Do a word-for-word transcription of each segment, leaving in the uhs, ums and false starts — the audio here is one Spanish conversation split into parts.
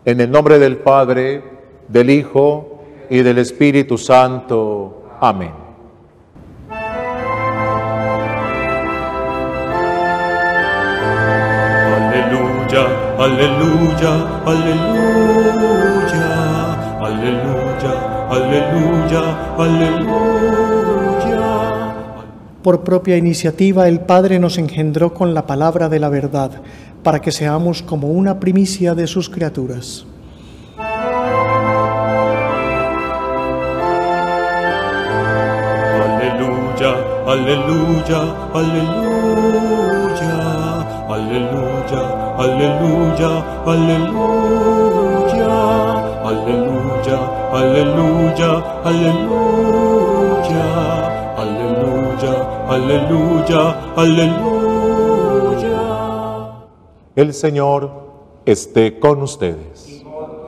En el nombre del Padre, del Hijo y del Espíritu Santo. Amén. Aleluya, aleluya, aleluya, aleluya, aleluya, aleluya. Por propia iniciativa, el Padre nos engendró con la palabra de la verdad, para que seamos como una primicia de sus criaturas. Aleluya, aleluya, aleluya, aleluya, aleluya, aleluya, aleluya, aleluya, aleluya, aleluya, aleluya, aleluya. El Señor esté con ustedes.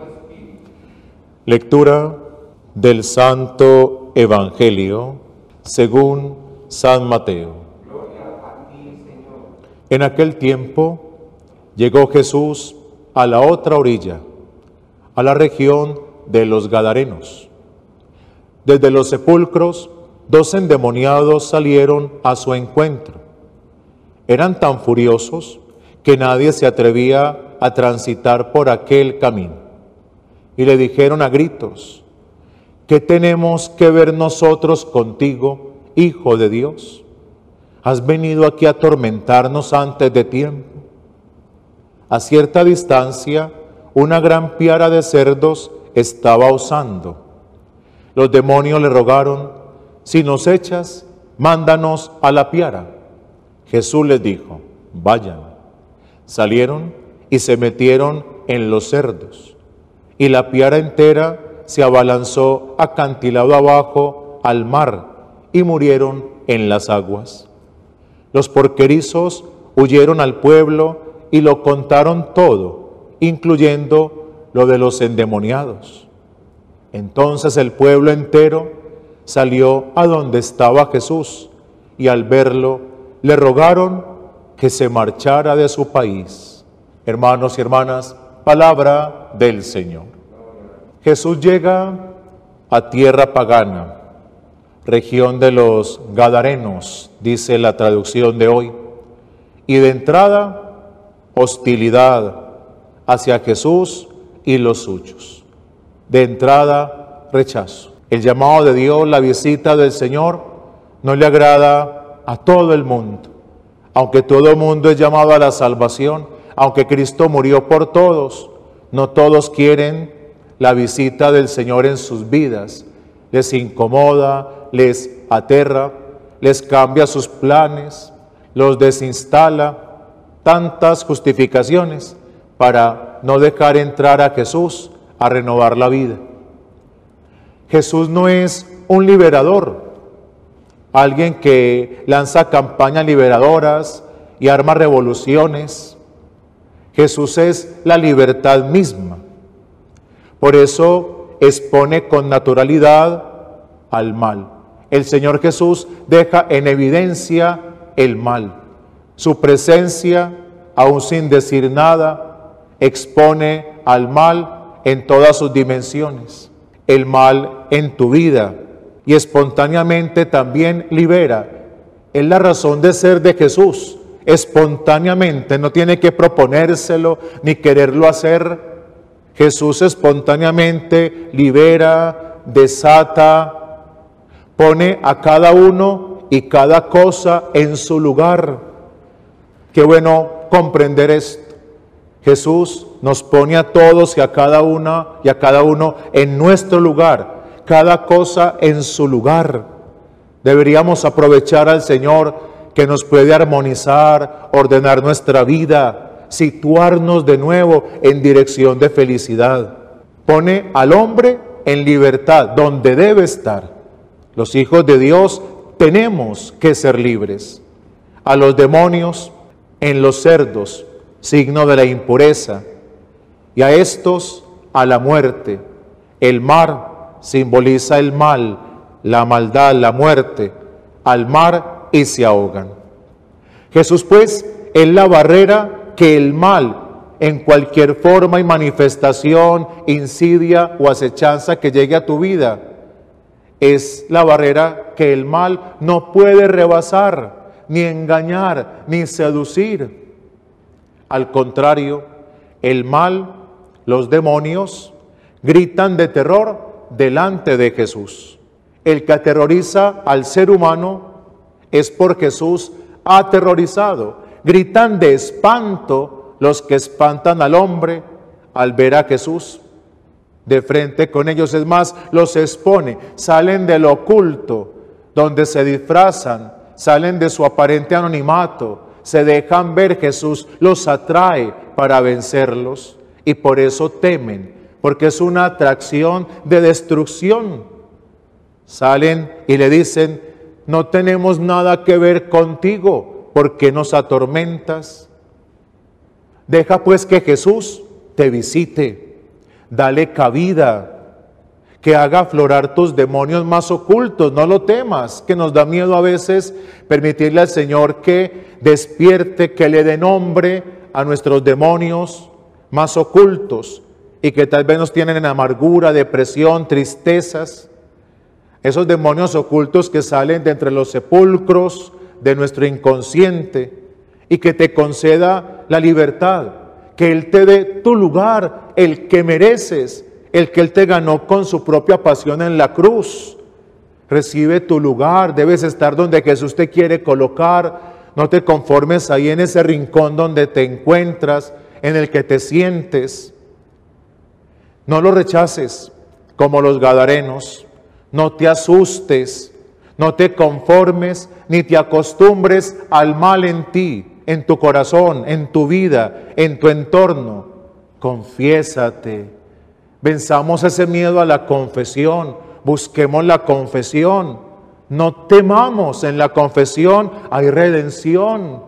Lectura del Santo Evangelio según San Mateo. En aquel tiempo llegó Jesús a la otra orilla, a la región de los Gadarenos. Desde los sepulcros, dos endemoniados salieron a su encuentro. Eran tan furiosos que nadie se atrevía a transitar por aquel camino. Y le dijeron a gritos: ¿qué tenemos que ver nosotros contigo, Hijo de Dios? ¿Has venido aquí a atormentarnos antes de tiempo? A cierta distancia, una gran piara de cerdos estaba osando. Los demonios le rogaron: si nos echas, mándanos a la piara. Jesús les dijo: vayan. Salieron y se metieron en los cerdos, y la piara entera se abalanzó acantilado abajo al mar, y murieron en las aguas. Los porquerizos huyeron al pueblo y lo contaron todo, incluyendo lo de los endemoniados. Entonces el pueblo entero salió a donde estaba Jesús, y al verlo le rogaron que se marchara de su país. Hermanos y hermanas, palabra del Señor. Jesús llega a tierra pagana, región de los Gadarenos, dice la traducción de hoy, y de entrada, hostilidad hacia Jesús y los suyos. De entrada, rechazo. El llamado de Dios, la visita del Señor, no le agrada a todo el mundo. Aunque todo el mundo es llamado a la salvación, aunque Cristo murió por todos, no todos quieren la visita del Señor en sus vidas. Les incomoda, les aterra, les cambia sus planes, los desinstala, tantas justificaciones para no dejar entrar a Jesús a renovar la vida. Jesús no es un liberador, alguien que lanza campañas liberadoras y arma revoluciones. Jesús es la libertad misma. Por eso expone con naturalidad al mal. El Señor Jesús deja en evidencia el mal. Su presencia, aún sin decir nada, expone al mal en todas sus dimensiones. El mal en tu vida, y espontáneamente también libera. Es la razón de ser de Jesús. Espontáneamente, no tiene que proponérselo ni quererlo hacer. Jesús espontáneamente libera, desata, pone a cada uno y cada cosa en su lugar. Qué bueno comprender esto. Jesús nos pone a todos y a cada una y a cada uno en nuestro lugar, cada cosa en su lugar. Deberíamos aprovechar al Señor que nos puede armonizar, ordenar nuestra vida, situarnos de nuevo en dirección de felicidad. Pone al hombre en libertad, donde debe estar. Los hijos de Dios tenemos que ser libres. A los demonios en los cerdos, signo de la impureza, y a estos a la muerte. El mar simboliza el mal, la maldad, la muerte, al mar y se ahogan. Jesús pues es la barrera que el mal en cualquier forma y manifestación, insidia o acechanza que llegue a tu vida. Es la barrera que el mal no puede rebasar, ni engañar, ni seducir. Al contrario, el mal, los demonios, gritan de terror delante de Jesús. El que aterroriza al ser humano es por Jesús aterrorizado. Gritan de espanto los que espantan al hombre al ver a Jesús de frente con ellos. Es más, los expone, salen de lo oculto, donde se disfrazan, salen de su aparente anonimato, se dejan ver. Jesús los atrae para vencerlos y por eso temen, porque es una atracción de destrucción. Salen y le dicen: no tenemos nada que ver contigo, ¿por qué nos atormentas? Deja pues que Jesús te visite, dale cabida, que haga aflorar tus demonios más ocultos, no lo temas, que nos da miedo a veces permitirle al Señor que despierte, que le dé nombre a nuestros demonios más ocultos y que tal vez nos tienen en amargura, depresión, tristezas. Esos demonios ocultos que salen de entre los sepulcros de nuestro inconsciente y que te conceda la libertad, que Él te dé tu lugar, el que mereces, el que Él te ganó con su propia pasión en la cruz. Recibe tu lugar, debes estar donde Jesús te quiere colocar. No te conformes ahí en ese rincón donde te encuentras, en el que te sientes. No lo rechaces como los gadarenos. No te asustes, no te conformes ni te acostumbres al mal en ti, en tu corazón, en tu vida, en tu entorno. Confiésate. Venzamos ese miedo a la confesión, busquemos la confesión. No temamos, en la confesión hay redención.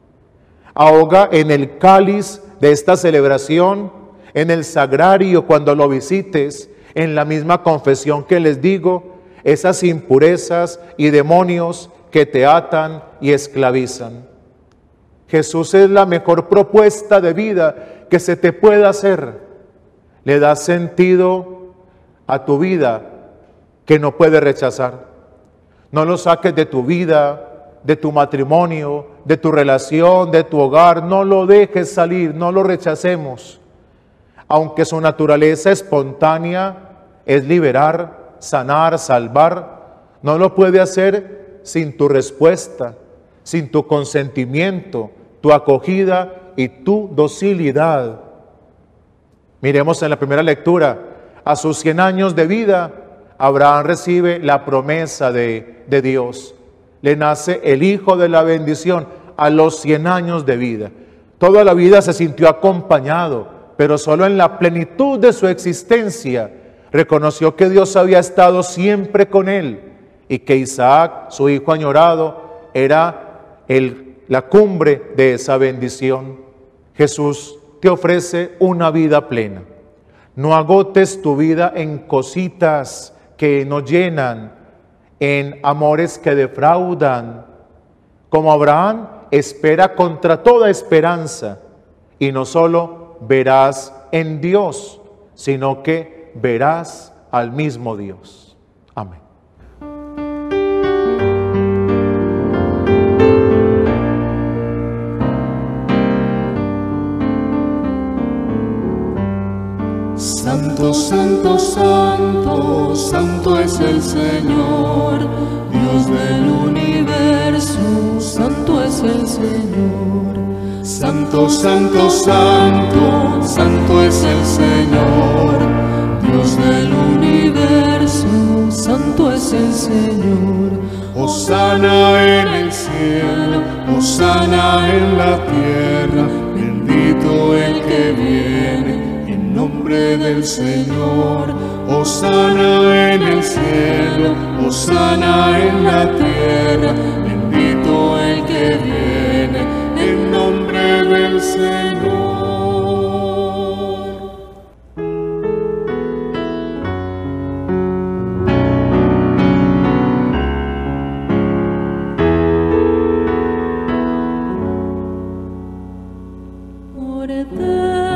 Ahoga en el cáliz de esta celebración, en el sagrario cuando lo visites, en la misma confesión que les digo, esas impurezas y demonios que te atan y esclavizan. Jesús es la mejor propuesta de vida que se te pueda hacer. Le da sentido a tu vida que no puedes rechazar. No lo saques de tu vida, de tu matrimonio, de tu relación, de tu hogar. No lo dejes salir, no lo rechacemos. Aunque su naturaleza espontánea es liberar, sanar, salvar, no lo puede hacer sin tu respuesta, sin tu consentimiento, tu acogida y tu docilidad. Miremos en la primera lectura, a sus cien años de vida, Abraham recibe la promesa de, de Dios. Le nace el hijo de la bendición a los cien años de vida. Toda la vida se sintió acompañado, pero solo en la plenitud de su existencia reconoció que Dios había estado siempre con él y que Isaac, su hijo añorado, era el, la cumbre de esa bendición. Jesús te ofrece una vida plena. No agotes tu vida en cositas que no llenan, en amores que defraudan. Como Abraham, espera contra toda esperanza y no solo verás en Dios, sino que verás al mismo Dios. Amén. Santo, santo, santo, santo es el Señor, Dios del universo, santo es el Señor. Santo, santo, santo, santo es el Señor, Dios del universo, santo es el Señor. Hosana en el cielo, hosana en la tierra, bendito el que viene en nombre del Señor. Hosana en el cielo, hosana en la tierra, bendito el que viene en nombre del Señor. Por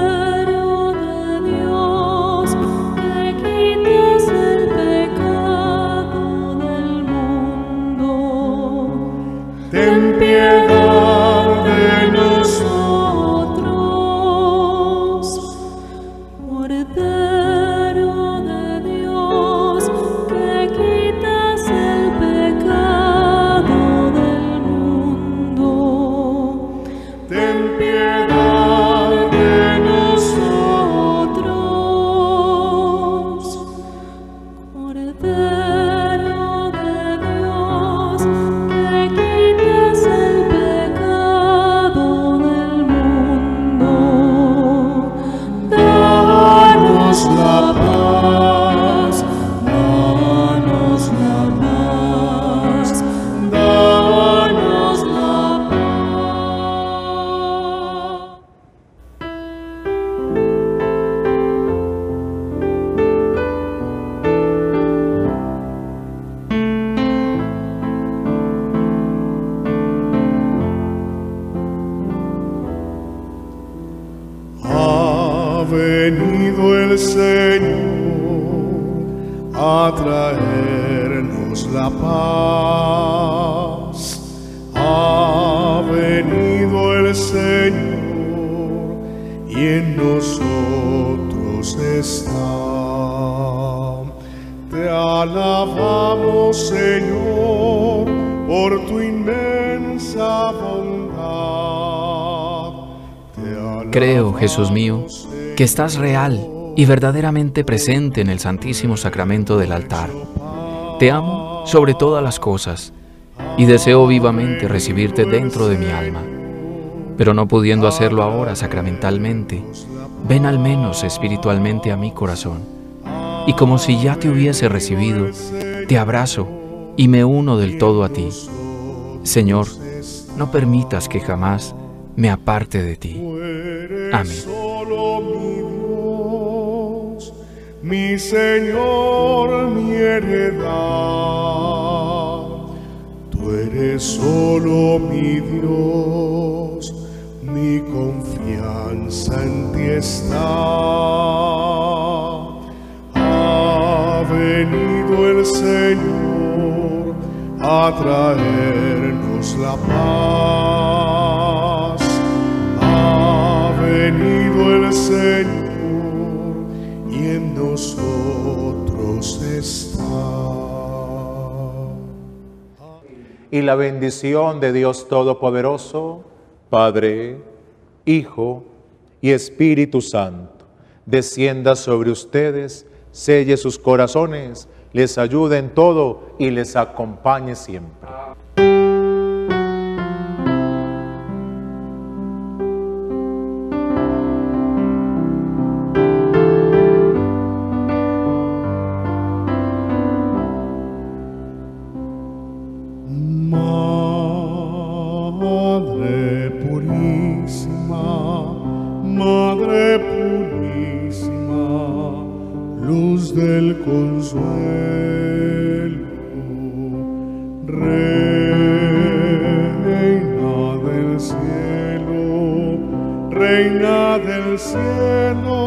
venido el Señor a traernos la paz. Ha venido el Señor y en nosotros está. Te alabamos, Señor, por tu inmensa bondad. Creo, Jesús mío, que estás real y verdaderamente presente en el Santísimo Sacramento del altar. Te amo sobre todas las cosas y deseo vivamente recibirte dentro de mi alma. Pero no pudiendo hacerlo ahora sacramentalmente, ven al menos espiritualmente a mi corazón. Y como si ya te hubiese recibido, te abrazo y me uno del todo a ti. Señor, no permitas que jamás me aparte de ti. Amén. Mi Señor, mi heredad, tú eres solo mi Dios, mi confianza en ti está. Ha venido el Señor a traernos la paz. Ha venido el Señor y en nosotros está. Y la bendición de Dios Todopoderoso, Padre, Hijo y Espíritu Santo, descienda sobre ustedes, selle sus corazones, les ayude en todo y les acompañe siempre. Madre purísima, Madre purísima, luz del consuelo, Reina del cielo, Reina del cielo,